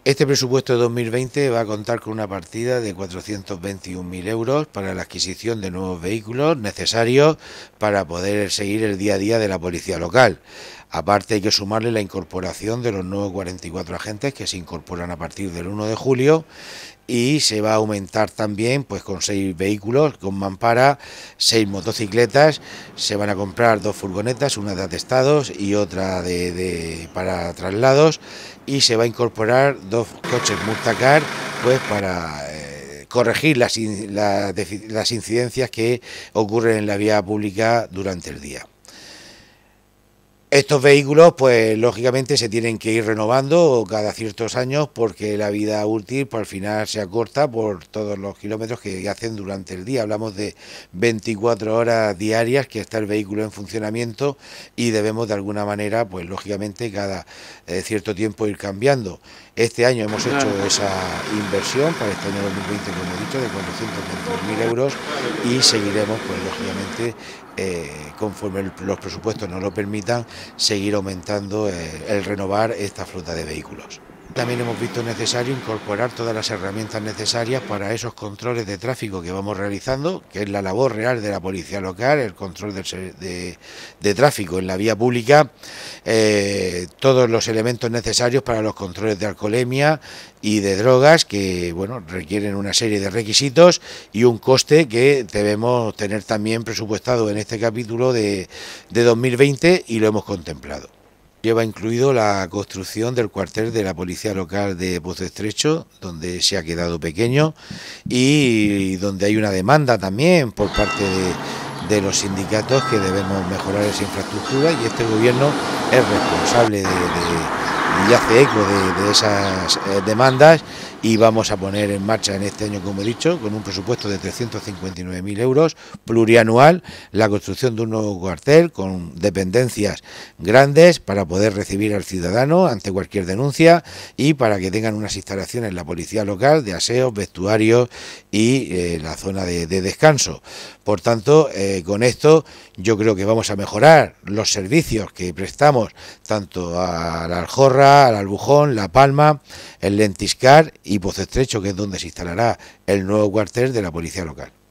Este presupuesto de 2020 va a contar con una partida de 421.000 euros para la adquisición de nuevos vehículos necesarios para poder seguir el día a día de la policía local. Aparte hay que sumarle la incorporación de los nuevos 44 agentes que se incorporan a partir del 1 de julio y se va a aumentar también pues con 6 vehículos con mampara, 6 motocicletas, se van a comprar 2 furgonetas, una de atestados y otra para traslados, y se va a incorporar 2 coches Multacar pues para corregir las incidencias que ocurren en la vía pública durante el día. Estos vehículos, pues lógicamente se tienen que ir renovando cada ciertos años porque la vida útil, pues al final se acorta por todos los kilómetros que hacen durante el día. Hablamos de 24 horas diarias que está el vehículo en funcionamiento y debemos de alguna manera, pues lógicamente cada cierto tiempo ir cambiando. Este año hemos hecho esa inversión para este año 2020, como he dicho, de 420.000 euros y seguiremos, pues lógicamente, conforme los presupuestos nos lo permitan, seguir aumentando el renovar esta flota de vehículos. También hemos visto necesario incorporar todas las herramientas necesarias para esos controles de tráfico que vamos realizando, que es la labor real de la policía local, el control de tráfico en la vía pública, todos los elementos necesarios para los controles de alcoholemia y de drogas que bueno requieren una serie de requisitos y un coste que debemos tener también presupuestado en este capítulo de 2020 y lo hemos contemplado. Lleva incluido la construcción del cuartel de la Policía Local de Pozo Estrecho, donde se ha quedado pequeño y donde hay una demanda también por parte de los sindicatos que debemos mejorar esa infraestructura, y este gobierno es responsable y hace eco de esas demandas, y vamos a poner en marcha en este año, como he dicho, con un presupuesto de 359.000 euros plurianual, la construcción de un nuevo cuartel con dependencias grandes para poder recibir al ciudadano ante cualquier denuncia y para que tengan unas instalaciones en la policía local de aseos, vestuarios y la zona de descanso. Por tanto, con esto yo creo que vamos a mejorar los servicios que prestamos tanto a la Aljorra, al Albujón, La Palma, el Lentiscar y Pozo Estrecho, que es donde se instalará el nuevo cuartel de la policía local.